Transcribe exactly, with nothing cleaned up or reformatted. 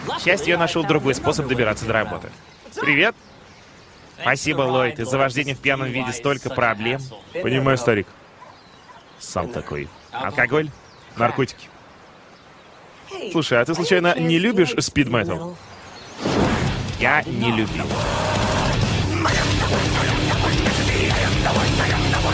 К счастью, я нашел другой способ добираться до работы. Привет. Спасибо, Ллойд. Из-за вождения в пьяном виде столько проблем. Понимаю, старик. Сам такой. Алкоголь? Наркотики. Слушай, а ты случайно не любишь спид-метал? Я не любил.